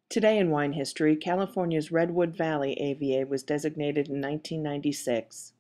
Today in wine history, California's Redwood Valley AVA was designated in 1996.